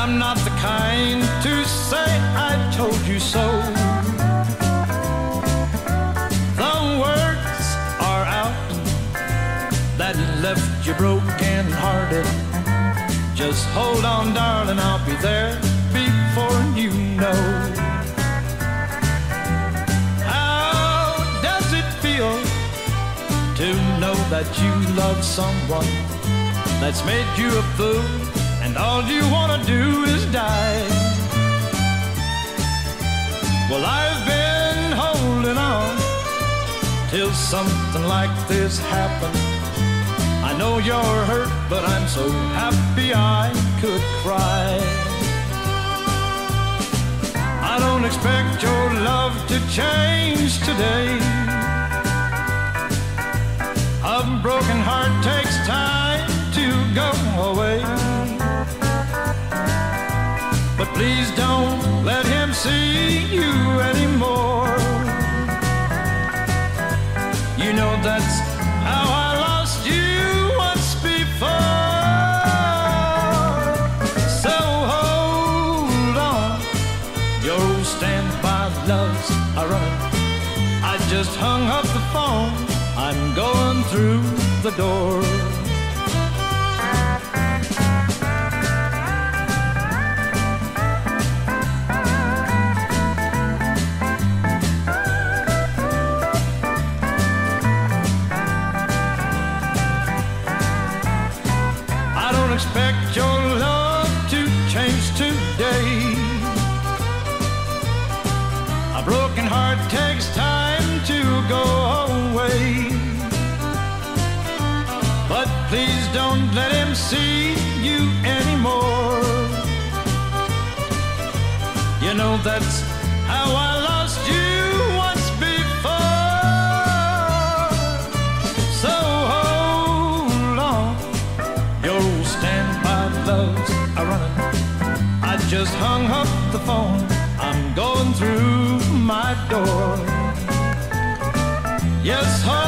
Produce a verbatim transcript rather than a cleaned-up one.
I'm not the kind to say I told you so. The words are out that left you broken hearted. Just hold on, darling, I'll be there before you know. How does it feel to know that you love someone that's made you a fool, and all you wanna do is die? Well, I've been holding on till something like this happened. I know you're hurt, but I'm so happy I could cry. I don't expect your love to change today. A broken heart takes time to go away. But please don't let him see you anymore. You know that's how I lost you once before. So hold on, your standby loves are running. I just hung up the phone, I'm going through the door. I don't expect your love to change today. A broken heart takes time to go away. But please don't let him see you anymore. You know that's how I lost you once before. So hold on, your standby loves are running. I just hung up the phone, I'm going through my door. Yes, hold